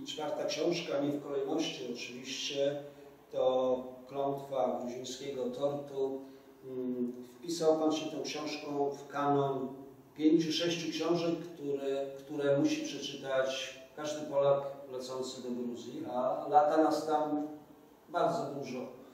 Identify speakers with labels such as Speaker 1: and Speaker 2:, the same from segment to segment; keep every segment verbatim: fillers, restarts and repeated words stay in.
Speaker 1: czwarta książka, nie w kolejności oczywiście, to Klątwa gruzińskiego tortu. Wpisał Pan się tą książką w kanon pięciu, sześciu książek, które, które musi przeczytać każdy Polak lecący do Gruzji, a lata nas tam bardzo dużo.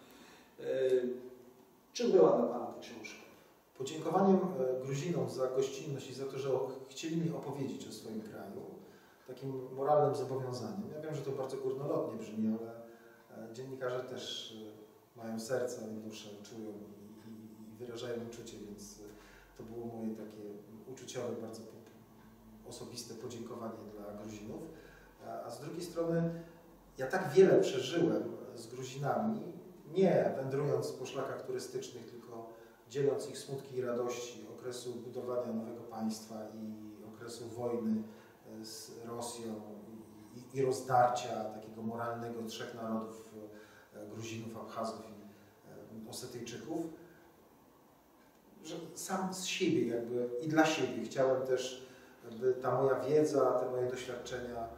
Speaker 1: Czym była dla Pana ta książka?
Speaker 2: Podziękowaniem Gruzinom za gościnność i za to, że chcieli mi opowiedzieć o swoim kraju, takim moralnym zobowiązaniem. Ja wiem, że to bardzo górnolotnie brzmi, ale dziennikarze też mają serca i duszę, czują i, i, i wyrażają uczucie, więc to było moje takie uczuciowe, bardzo osobiste podziękowanie dla Gruzinów. A z drugiej strony ja tak wiele przeżyłem z Gruzinami, nie wędrując po szlakach turystycznych, tylko dzieląc ich smutki i radości okresu budowania nowego państwa i okresu wojny z Rosją i, i rozdarcia takiego moralnego trzech narodów, Gruzinów, Abchazów i Osetyjczyków, że sam z siebie jakby i dla siebie chciałem też, by ta moja wiedza, te moje doświadczenia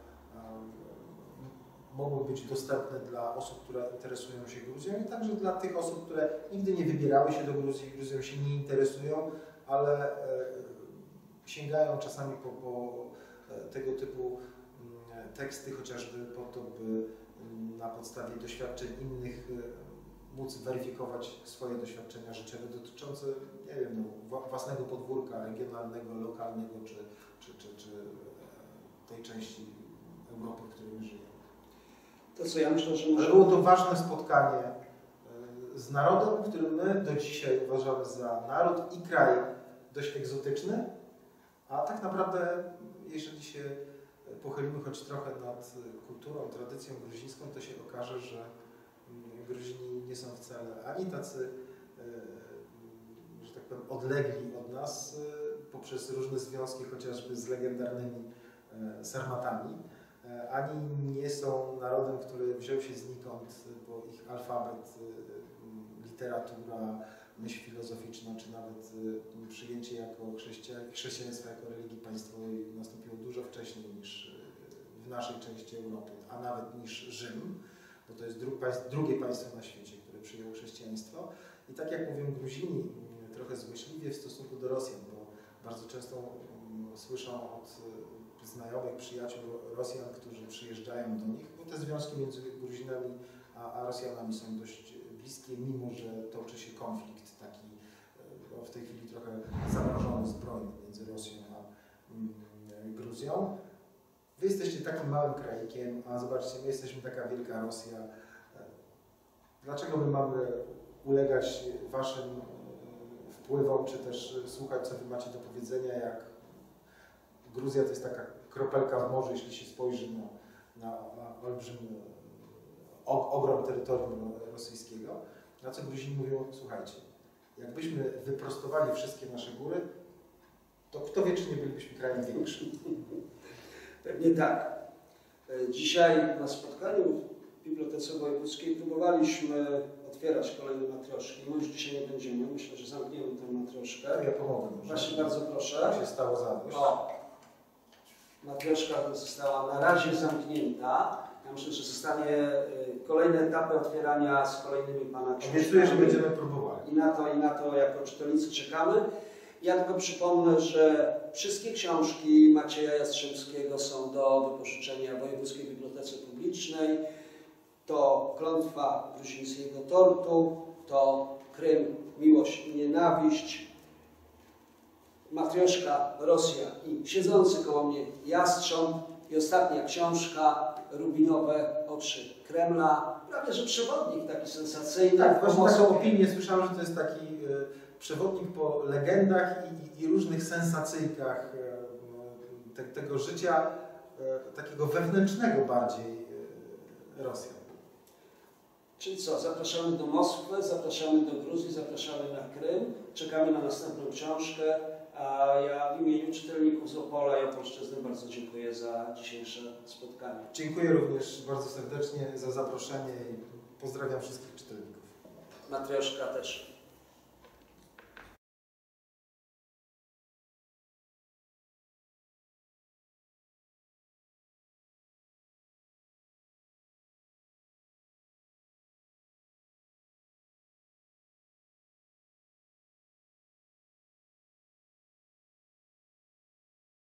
Speaker 2: mogły być dostępne dla osób, które interesują się Gruzją i także dla tych osób, które nigdy nie wybierały się do Gruzji, Gruzją się nie interesują, ale sięgają czasami po, po tego typu teksty, chociażby po to, by na podstawie doświadczeń innych móc weryfikować swoje doświadczenia życiowe dotyczące, nie wiem, no, własnego podwórka regionalnego, lokalnego, czy, czy, czy, czy tej części Europy, w której my żyjemy.
Speaker 1: To co ja myślę, że może...
Speaker 2: było to ważne spotkanie z narodem, który my do dzisiaj uważamy za naród i kraj dość egzotyczny, a tak naprawdę, jeżeli się pochylimy choć trochę nad kulturą, tradycją gruzińską, to się okaże, że Gruzini nie są wcale ani tacy, że tak powiem, odlegli od nas poprzez różne związki, chociażby z legendarnymi Sarmatami, ani nie są narodem, który wziął się znikąd, bo ich alfabet, literatura, myśl filozoficzna, czy nawet przyjęcie jako chrześcijaństwa jako religii państwowej nastąpiło dużo wcześniej niż w naszej części Europy, a nawet niż Rzym, bo to jest drugie państwo na świecie, które przyjęło chrześcijaństwo. I tak jak mówią Gruzini, trochę złośliwie w stosunku do Rosjan, bo bardzo często słyszą od znajomych, przyjaciół Rosjan, którzy przyjeżdżają do nich, bo te związki między Gruzinami a, a Rosjanami są dość bliskie, mimo że toczy się konflikt taki no, w tej chwili trochę zamrożony zbrojny między Rosją a mm, Gruzją. Wy jesteście takim małym krajkiem, a zobaczcie, my jesteśmy taka wielka Rosja. Dlaczego my mamy ulegać waszym wpływom, czy też słuchać, co wy macie do powiedzenia, jak Gruzja to jest taka kropelka w morzu, jeśli się spojrzy na, na, na olbrzymi ogrom terytorium rosyjskiego. Na co Gruzini mówią, słuchajcie, jakbyśmy wyprostowali wszystkie nasze góry, to kto wie, czy nie bylibyśmy krajem większym.
Speaker 1: Pewnie tak. Dzisiaj na spotkaniu w Bibliotece Wojewódzkiej próbowaliśmy otwierać kolejne matrioszki. My już dzisiaj nie będziemy, myślę, że zamkniemy tę matrioszkę.
Speaker 2: Ja pomogę.
Speaker 1: Właśnie bardzo proszę.
Speaker 2: Tak się stało zadość.
Speaker 1: O, matrioszka została na razie zamknięta. Ja myślę, że zostanie kolejne etapy otwierania z kolejnymi Pana książkami.
Speaker 2: Obiecuję, że będziemy próbowali.
Speaker 1: I na to, i na to jako czytelnicy czekamy. Ja tylko przypomnę, że wszystkie książki Macieja Jastrzębskiego są do wypożyczenia w Wojewódzkiej Bibliotece Publicznej. To Klątwa gruzińskiego tortu, to Krym, miłość i nienawiść, Matrioszka, Rosja i siedzący koło mnie jastrząb i ostatnia książka Rubinowe oczy Kremla. Prawie że przewodnik taki sensacyjny.
Speaker 2: Tak, właśnie taką opinię słyszałem, że to jest taki y, przewodnik po legendach i, i różnych sensacyjkach y, te, tego życia, y, takiego wewnętrznego bardziej y, Rosjan.
Speaker 1: Czyli co, zapraszamy do Moskwy, zapraszamy do Gruzji, zapraszamy na Krym, czekamy na następną książkę, a ja w imieniu czytelników z Opola i Opolszczyzny bardzo dziękuję za dzisiejsze spotkanie.
Speaker 2: Dziękuję również bardzo serdecznie za zaproszenie i pozdrawiam wszystkich czytelników.
Speaker 1: Matrioszka też.